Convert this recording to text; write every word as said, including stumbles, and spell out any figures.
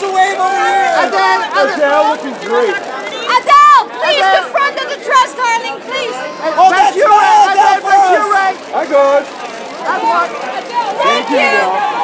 a wave over here. Adele, Adele looking great. Adele, please, Adele. the front of the dress, darling, please. Oh, that's you right, right, Adele Adele, that's you first. right. Hi, good. That's what. Adele, Thank you, Adele.